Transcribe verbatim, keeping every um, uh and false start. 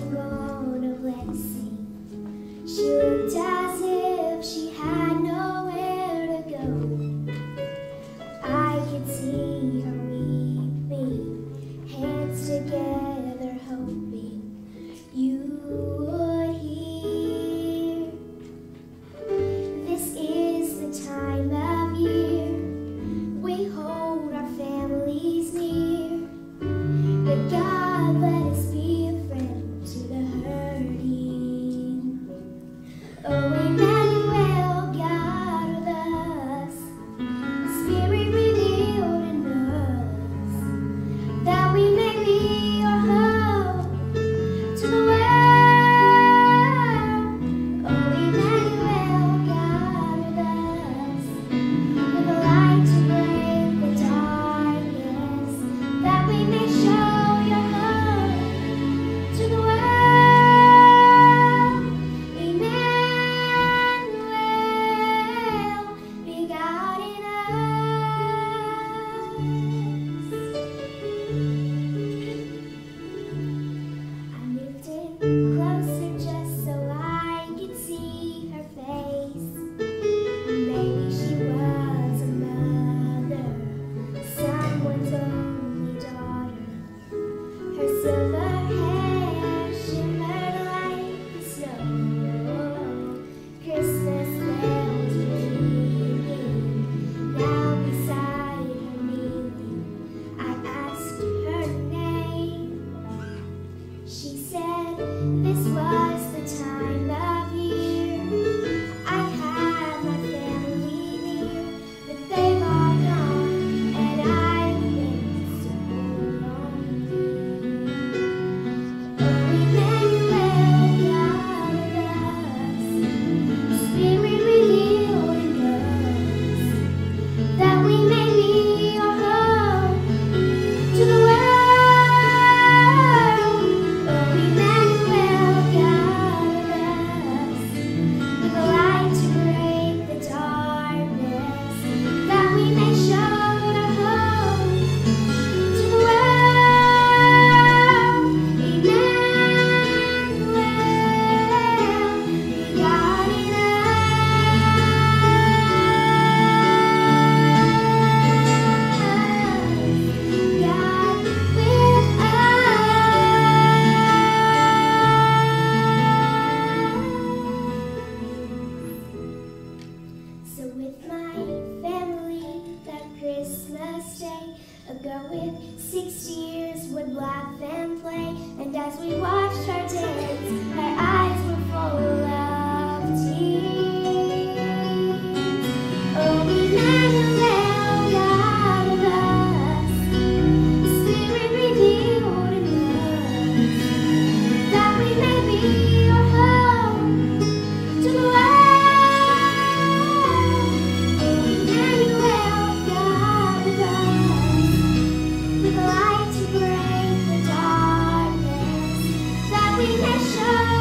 gone a blessing. She looked as if she had nowhere to go. I could see her weeping, hands together hoping you would hear. This is the time of year we hold our families near, but God let us be a friend to the hurting. Oh, Emmanuel, God with us, Spirit revealed in us, that we may be your hope to the world. Oh, Emmanuel, God with us, with a light to break the darkness, that we may show your hope to the world. Emmanuel, be God in us. I moved in closer just so I could see her face. Maybe she was a mother, someone's only daughter. Her silver hair shimmered like the snow. Christmas bells were ringing. Now beside her kneeling, I asked her name. She said this was the time of year I had my family near, but they've all gone and I've been so lonely. Oh, Emmanuel, God with us, Spirit revealed in us, that we may be your hope to the world. Oh, Emmanuel, God with us, with a light to break the darkness, that we may show your hope to the world. Emmanuel, be God in us. God with us. So with my family that Christmas day, a girl with six years would laugh and play, and as we watched her dance, her eyes were full of tears. Oh, Emmanuel, God with us, Spirit revealed in us, that we may be your hope to the world. Oh, Emmanuel, God with us, with a light to break the darkness, that we may show